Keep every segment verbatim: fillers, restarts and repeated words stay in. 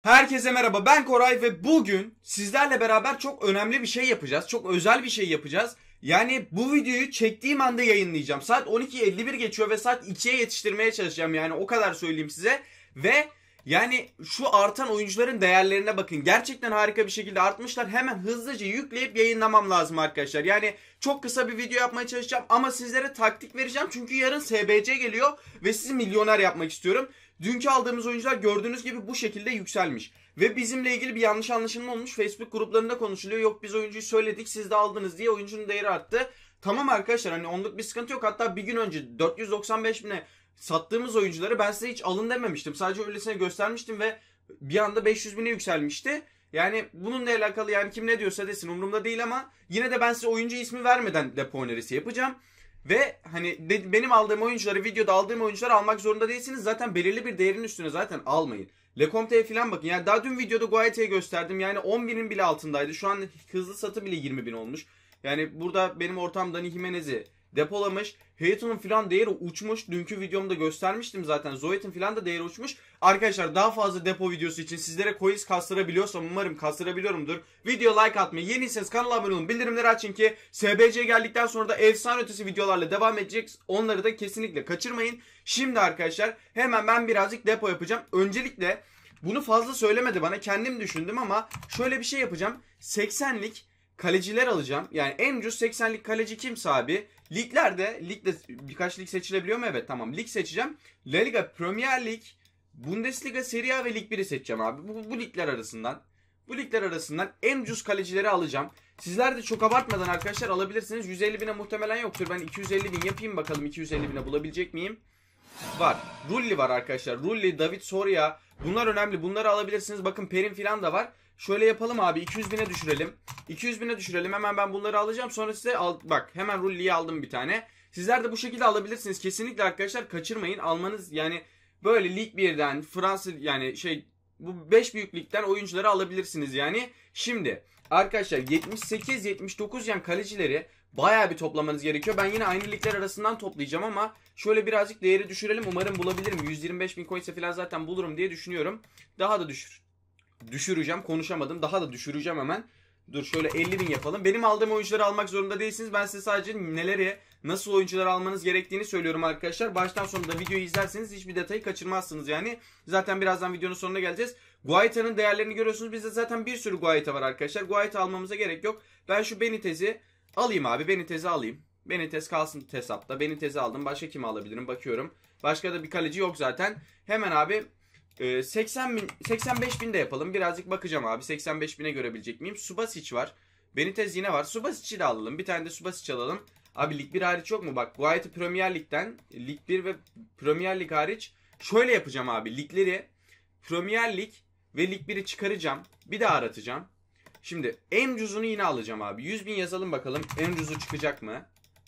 Herkese merhaba, ben Koray ve bugün sizlerle beraber çok önemli bir şey yapacağız. Çok özel bir şey yapacağız. Yani bu videoyu çektiğim anda yayınlayacağım. Saat on iki elli bir geçiyor ve saat ikiye yetiştirmeye çalışacağım, yani o kadar söyleyeyim size. Ve yani şu artan oyuncuların değerlerine bakın. Gerçekten harika bir şekilde artmışlar. Hemen hızlıca yükleyip yayınlamam lazım arkadaşlar. Yani çok kısa bir video yapmaya çalışacağım ama sizlere taktik vereceğim. Çünkü yarın S B C geliyor ve sizi milyoner yapmak istiyorum. Dünkü aldığımız oyuncular gördüğünüz gibi bu şekilde yükselmiş. Ve bizimle ilgili bir yanlış anlaşılma olmuş. Facebook gruplarında konuşuluyor. Yok biz oyuncuyu söyledik, siz de aldınız diye oyuncunun değeri arttı. Tamam arkadaşlar, hani onluk bir sıkıntı yok. Hatta bir gün önce dört yüz doksan beş bine sattığımız oyuncuları ben size hiç alın dememiştim. Sadece öylesine göstermiştim ve bir anda beş yüz bine yükselmişti. Yani bununla alakalı, yani kim ne diyorsa desin, umurumda değil ama yine de ben size oyuncu ismi vermeden depo önerisi yapacağım. Ve hani de, benim aldığım oyuncuları, videoda aldığım oyuncuları almak zorunda değilsiniz. Zaten belirli bir değerin üstüne zaten almayın. Lecomte'ye falan bakın. Yani daha dün videoda Guaite'yi gösterdim. Yani on binin bile altındaydı. Şu an hızlı satı bile yirmi bin olmuş. Yani burada benim ortam Dani Jimenez'i depolamış. Hayton'un falan değeri uçmuş. Dünkü videomda göstermiştim zaten. Zoet'in falan da değeri uçmuş. Arkadaşlar daha fazla depo videosu için sizlere coins kastırabiliyorsam, umarım kastırabiliyorumdur. Video like atmayı, yeniyseniz kanala abone olun, bildirimleri açın ki S B C geldikten sonra da efsane ötesi videolarla devam edecek. Onları da kesinlikle kaçırmayın. Şimdi arkadaşlar hemen ben birazcık depo yapacağım. Öncelikle bunu fazla söylemedi bana, kendim düşündüm ama şöyle bir şey yapacağım. seksenlik kaleciler alacağım. Yani en ucuz seksenlik kaleci kimse abi. Liglerde, ligde birkaç lig seçilebiliyor mu? Evet, tamam. Lig seçeceğim. La Liga, Premier Lig, Bundesliga, Serie A ve Lig biri seçeceğim abi. Bu, bu ligler arasından. Bu ligler arasından en ucuz kalecileri alacağım. Sizler de çok abartmadan arkadaşlar alabilirsiniz. yüz elli bine muhtemelen yoktur. Ben iki yüz elli bin yapayım bakalım, iki yüz elli bine bulabilecek miyim? Var. Rulli var arkadaşlar. Rulli, David Soria. Bunlar önemli. Bunları alabilirsiniz. Bakın Perin falan da var. Şöyle yapalım abi. iki yüz bine düşürelim. iki yüz bine düşürelim. Hemen ben bunları alacağım. Sonra size al, bak hemen Rulli'yi aldım bir tane. Sizler de bu şekilde alabilirsiniz. Kesinlikle arkadaşlar kaçırmayın. Almanız yani böyle Lig birden, Fransa, yani şey, bu beş büyük ligden oyuncuları alabilirsiniz yani. Şimdi arkadaşlar yetmiş sekiz yetmiş dokuz yan kalecileri bayağı bir toplamanız gerekiyor. Ben yine aynı ligler arasından toplayacağım ama şöyle birazcık değeri düşürelim. Umarım bulabilirim. yüz yirmi beş bin coins'e falan zaten bulurum diye düşünüyorum. Daha da düşür. Düşüreceğim. Konuşamadım. Daha da düşüreceğim hemen. Dur şöyle elli bin yapalım. Benim aldığım oyuncuları almak zorunda değilsiniz. Ben size sadece neleri, nasıl oyuncular almanız gerektiğini söylüyorum arkadaşlar. Baştan sona da videoyu izlerseniz hiçbir detayı kaçırmazsınız yani. Zaten birazdan videonun sonuna geleceğiz. Guaita'nın değerlerini görüyorsunuz. Bizde zaten bir sürü Guaita var arkadaşlar. Guaita almamıza gerek yok. Ben şu Benitez'i alayım abi. Benitez'i alayım. Benitez kalsın hesapta. Benitez'i aldım. Başka kimi alabilirim? Bakıyorum. Başka da bir kaleci yok zaten. Hemen abi seksen bin, seksen beş bin de yapalım. Birazcık bakacağım abi. seksen beş bine görebilecek miyim? Subasic var. Benitez yine var. Subasic'i de alalım. Bir tane de Subasic alalım. Abi Lig bir hariç yok mu? Bak Guaita Premier Lig'den, Lig bir ve Premier Lig hariç şöyle yapacağım abi. Ligleri, Premier Lig ve Lig biri çıkaracağım. Bir daha aratacağım. Şimdi en ucuzunu yine alacağım abi. yüz bin yazalım bakalım. En ucuzu çıkacak mı?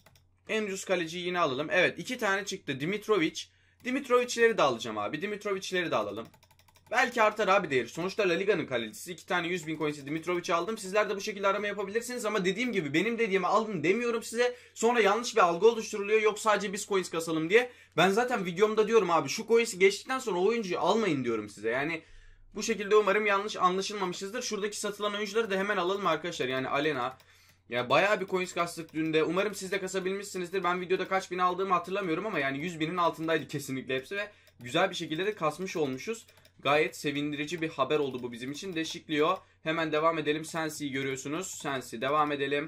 En ucuz kaleciyi yine alalım. Evet, iki tane çıktı. Dimitrovic. Dimitrovic'leri de alacağım abi. Dimitrovic'leri de alalım. Belki artar abi değeri. Sonuçta La Liga'nın kalecisi. iki tane yüz bin coins'i Dimitrovic'i aldım. Sizler de bu şekilde arama yapabilirsiniz. Ama dediğim gibi benim dediğimi alın demiyorum size. Sonra yanlış bir algı oluşturuluyor. Yok sadece biz coins kasalım diye. Ben zaten videomda diyorum abi, şu coins'i geçtikten sonra o oyuncuyu almayın diyorum size. Yani bu şekilde umarım yanlış anlaşılmamışızdır. Şuradaki satılan oyuncuları da hemen alalım arkadaşlar. Yani Alena. Ya bayağı bir coins kastık dün de. Umarım siz de kasabilmişsinizdir. Ben videoda kaç bin aldığımı hatırlamıyorum ama yani yüz binin altındaydı kesinlikle hepsi ve güzel bir şekilde de kasmış olmuşuz. Gayet sevindirici bir haber oldu bu bizim için. Deşikliyor. Hemen devam edelim. Sensi'yi görüyorsunuz. Sensi. Devam edelim.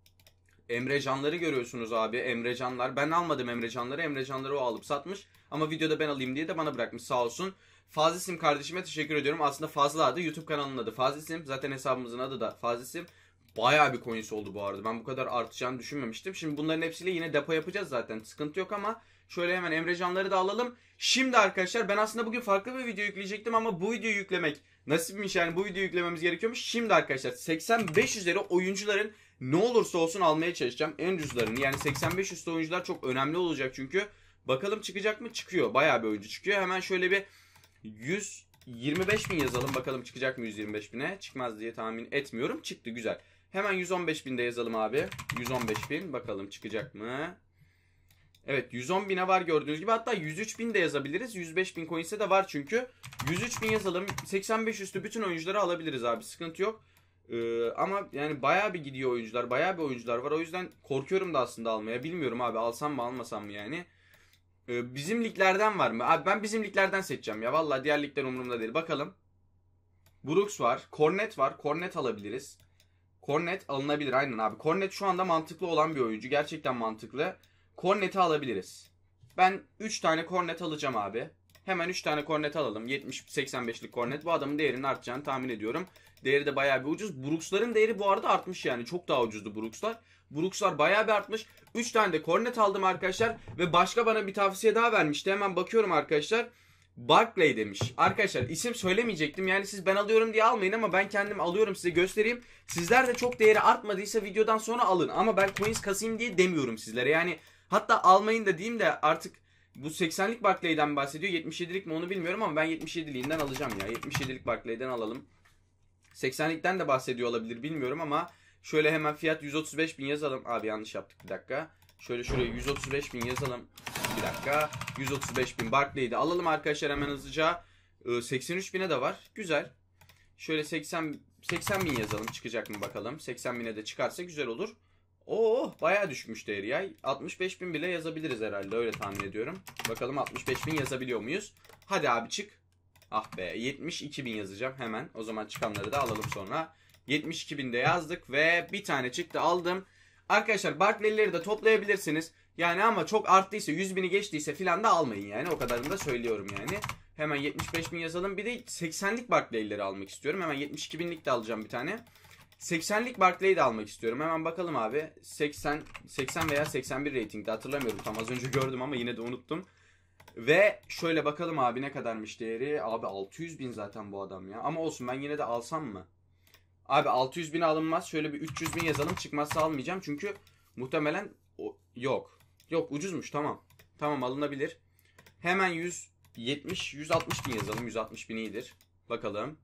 Emrecanları görüyorsunuz abi. Emrecanlar. Ben almadım Emrecanları. Emrecanları o alıp satmış. Ama videoda ben alayım diye de bana bırakmış sağ olsun. Fazisim kardeşime teşekkür ediyorum. Aslında Fazla adı. YouTube kanalının adı Fazisim. Zaten hesabımızın adı da Fazisim. Bayağı bir coins oldu bu arada. Ben bu kadar artacağını düşünmemiştim. Şimdi bunların hepsiyle yine depo yapacağız zaten. Sıkıntı yok ama şöyle hemen Emrecanları da alalım. Şimdi arkadaşlar ben aslında bugün farklı bir video yükleyecektim ama bu videoyu yüklemek nasipmiş, yani bu videoyu yüklememiz gerekiyormuş. Şimdi arkadaşlar seksen beş üzeri oyuncuların ne olursa olsun almaya çalışacağım. En ucuzlarını, yani seksen beş üstü oyuncular çok önemli olacak çünkü. Bakalım çıkacak mı? Çıkıyor. Bayağı bir oyuncu çıkıyor. Hemen şöyle bir yüz yirmi beş bin yazalım. Bakalım çıkacak mı yüz yirmi beş bine? Çıkmaz diye tahmin etmiyorum. Çıktı, güzel. Hemen yüz on beş bin de yazalım abi. yüz on beş bin. Bakalım çıkacak mı? Evet, yüz on bine var gördüğünüz gibi. Hatta yüz üç bin de yazabiliriz. yüz beş bin coins'e de var çünkü. yüz üç bin yazalım. seksen beş üstü bütün oyuncuları alabiliriz abi. Sıkıntı yok. Ee, ama yani bayağı bir gidiyor oyuncular. Bayağı bir oyuncular var. O yüzden korkuyorum da aslında almaya. Bilmiyorum abi, alsam mı almasam mı yani. Ee, bizim liglerden var mı? Abi ben bizim liglerden seçeceğim ya. Vallahi diğer ligler umurumda değil. Bakalım. Brooks var. Cornet var. Cornet alabiliriz. Cornet alınabilir aynen abi. Cornet şu anda mantıklı olan bir oyuncu. Gerçekten mantıklı. Cornet'i alabiliriz. Ben üç tane Cornet alacağım abi. Hemen üç tane Cornet alalım. yetmiş seksen beşlik Cornet. Bu adamın değerinin artacağını tahmin ediyorum. Değeri de bayağı bir ucuz. Brooks'ların değeri bu arada artmış yani. Çok daha ucuzdu Brooks'lar. Brooks'lar bayağı bir artmış. üç tane de Cornet aldım arkadaşlar. Ve başka bana bir tavsiye daha vermişti. Hemen bakıyorum arkadaşlar. Barkley demiş. Arkadaşlar isim söylemeyecektim. Yani siz ben alıyorum diye almayın ama ben kendim alıyorum, size göstereyim. Sizler de çok değeri artmadıysa videodan sonra alın. Ama ben coins kasayım diye demiyorum sizlere. Yani hatta almayın da diyeyim de artık bu seksenlik Barkley'den bahsediyor. yetmiş yedilik mi onu bilmiyorum ama ben yetmiş yediliğinden alacağım ya. yetmiş yedilik Barkley'den alalım. seksenlikten de bahsediyor olabilir bilmiyorum ama şöyle hemen fiyat yüz otuz beş bin yazalım. Abi yanlış yaptık, bir dakika. Şöyle şuraya yüz otuz beş bin yazalım. Bir dakika. yüz otuz beş bin Barkley'i de alalım arkadaşlar hemen hızlıca. Ee, seksen üç bine de var. Güzel. Şöyle seksen seksen bin yazalım. Çıkacak mı bakalım. seksen bine de çıkarsa güzel olur. Oo, bayağı düşmüş değeri ya. altmış beş bin bile yazabiliriz herhalde. Öyle tahmin ediyorum. Bakalım altmış beş bin yazabiliyor muyuz? Hadi abi çık. Ah be, yetmiş iki bin yazacağım hemen. O zaman çıkanları da alalım sonra. yetmiş iki bin de yazdık ve bir tane çıktı, aldım. Arkadaşlar Barkley'leri de toplayabilirsiniz. Yani ama çok arttıysa, yüz bini geçtiyse filan da almayın yani. O kadarını da söylüyorum yani. Hemen yetmiş beş bin yazalım. Bir de seksenlik Barkley'leri almak istiyorum. Hemen yetmiş iki binlik de alacağım bir tane. seksenlik Barkley'i de almak istiyorum. Hemen bakalım abi. seksen, seksen veya seksen bir ratingde hatırlamıyorum. Tam az önce gördüm ama yine de unuttum. Ve şöyle bakalım abi ne kadarmış değeri. Abi altı yüz bin zaten bu adam ya. Ama olsun, ben yine de alsam mı? Abi altı yüz bine alınmaz. Şöyle bir üç yüz bin yazalım. Çıkmazsa almayacağım. Çünkü muhtemelen o, yok. Yok, ucuzmuş, tamam. Tamam, alınabilir. Hemen yüz yetmiş yüz altmış bin yazalım. yüz altmış bin iyidir. Bakalım.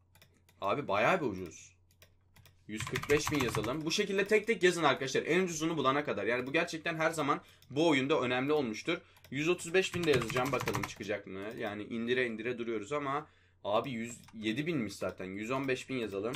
Abi bayağı bir ucuz. yüz kırk beş bin yazalım. Bu şekilde tek tek yazın arkadaşlar. En ucuzunu bulana kadar. Yani bu gerçekten her zaman bu oyunda önemli olmuştur. yüz otuz beş bin de yazacağım. Bakalım çıkacak mı? Yani indire indire duruyoruz ama abi yüz yedi binmiş zaten. yüz on beş bin yazalım.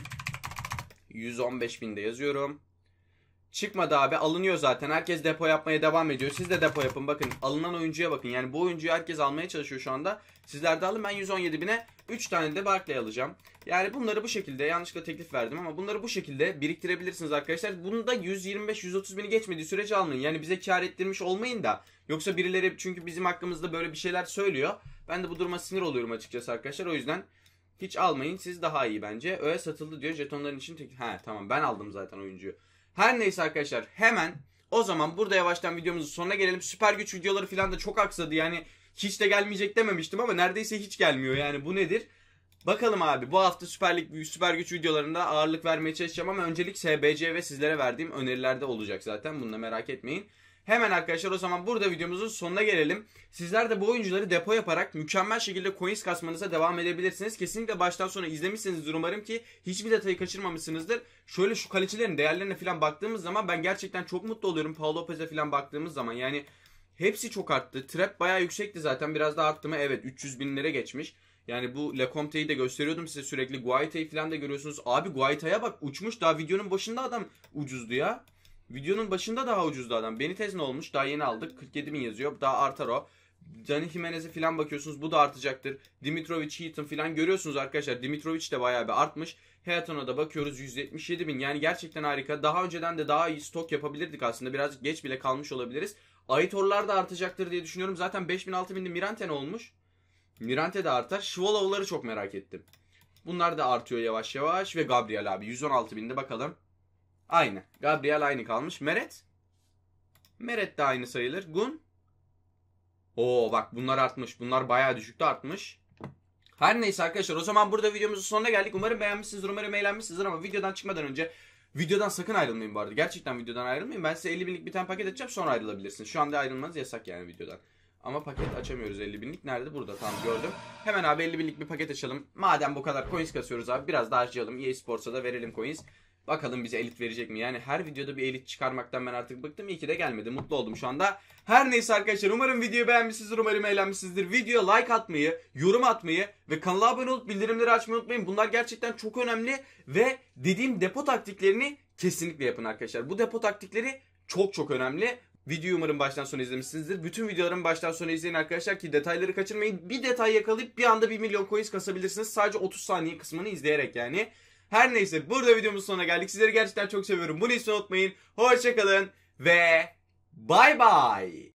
yüz on beş bin de yazıyorum. Çıkmadı abi, alınıyor zaten. Herkes depo yapmaya devam ediyor. Siz de depo yapın. Bakın alınan oyuncuya bakın. Yani bu oyuncuyu herkes almaya çalışıyor şu anda. Sizler de alın. Ben yüz on yedi bine üç tane de Barkley alacağım. Yani bunları bu şekilde, yanlışlıkla teklif verdim ama bunları bu şekilde biriktirebilirsiniz arkadaşlar. Bunu da yüz yirmi beş yüz otuz bini geçmediği sürece almayın. Yani bize kar ettirmiş olmayın da. Yoksa birileri çünkü bizim hakkımızda böyle bir şeyler söylüyor. Ben de bu duruma sinir oluyorum açıkçası arkadaşlar. O yüzden hiç almayın. Siz daha iyi bence. Öyle satıldı diyor. Jetonların için tek... He tamam, ben aldım zaten oyuncuyu. Her neyse arkadaşlar, hemen o zaman burada yavaştan videomuzun sonuna gelelim. Süper güç videoları falan da çok aksadı. Yani hiç de gelmeyecek dememiştim ama neredeyse hiç gelmiyor. Yani bu nedir? Bakalım abi, bu hafta Süper Lig, Süper Güç videolarında ağırlık vermeye çalışacağım ama öncelik S B C ve sizlere verdiğim önerilerde olacak zaten. Bunu da merak etmeyin. Hemen arkadaşlar o zaman burada videomuzun sonuna gelelim. Sizler de bu oyuncuları depo yaparak mükemmel şekilde coins kasmanıza devam edebilirsiniz. Kesinlikle baştan sona izlemişsinizdir umarım ki hiçbir detayı kaçırmamışsınızdır. Şöyle şu kalecilerin değerlerine falan baktığımız zaman ben gerçekten çok mutlu oluyorum. Paul Lopez'e falan baktığımız zaman yani hepsi çok arttı. Trap bayağı yüksekti zaten, biraz da arttı mı? Evet, üç yüz binlere geçmiş. Yani bu Lecomte'yi de gösteriyordum size sürekli. Guaita'yı falan da görüyorsunuz. Abi Guaita'ya bak, uçmuş, daha videonun başında adam ucuzdu ya. Videonun başında daha ucuzdu adam. Benitez ne olmuş? Daha yeni aldık. kırk yedi bin yazıyor. Daha artar o. Dani Jimenez'e falan bakıyorsunuz. Bu da artacaktır. Dimitrovic, Heaton falan görüyorsunuz arkadaşlar. Dimitrovic de bayağı bir artmış. Heaton'a da bakıyoruz, yüz yetmiş yedi bin. Yani gerçekten harika. Daha önceden de daha iyi stok yapabilirdik aslında. Birazcık geç bile kalmış olabiliriz. Aitor'lar da artacaktır diye düşünüyorum. Zaten beş bin altı binde Mirante ne olmuş? Mirante de artar. Şvolov'ları çok merak ettim. Bunlar da artıyor yavaş yavaş. Ve Gabriel abi yüz on altı binde bakalım. Aynı. Gabriel aynı kalmış. Meret. Meret de aynı sayılır. Gun. Oo bak, bunlar artmış. Bunlar bayağı düşükte artmış. Her neyse arkadaşlar, o zaman burada videomuzun sonuna geldik. Umarım beğenmişsinizdir. Umarım eğlenmişsinizdir ama videodan çıkmadan önce videodan sakın ayrılmayın bu arada. Gerçekten videodan ayrılmayın. Ben size elli binlik bir tane paket açacağım, sonra ayrılabilirsiniz. Şu anda ayrılmanız yasak yani videodan. Ama paket açamıyoruz. elli binlik nerede? Burada, tamam gördüm. Hemen abi elli binlik bir paket açalım. Madem bu kadar coins kasıyoruz abi, biraz daha harcayalım. E A Sports'a da verelim coins. Bakalım bize elit verecek mi? Yani her videoda bir elit çıkarmaktan ben artık bıktım. İyi ki de gelmedi. Mutlu oldum şu anda. Her neyse arkadaşlar, umarım videoyu beğenmişsinizdir. Umarım eğlenmişsinizdir. Videoya like atmayı, yorum atmayı ve kanala abone olup bildirimleri açmayı unutmayın. Bunlar gerçekten çok önemli ve dediğim depo taktiklerini kesinlikle yapın arkadaşlar. Bu depo taktikleri çok çok önemli. Videoyu umarım baştan sona izlemişsinizdir. Bütün videolarımı baştan sona izleyin arkadaşlar ki detayları kaçırmayın. Bir detay yakalayıp bir anda bir milyon coins kasabilirsiniz. Sadece otuz saniye kısmını izleyerek yani. Her neyse, burada videomuzun sonuna geldik. Sizleri gerçekten çok seviyorum. Bunu hiç unutmayın. Hoşçakalın ve bay bay.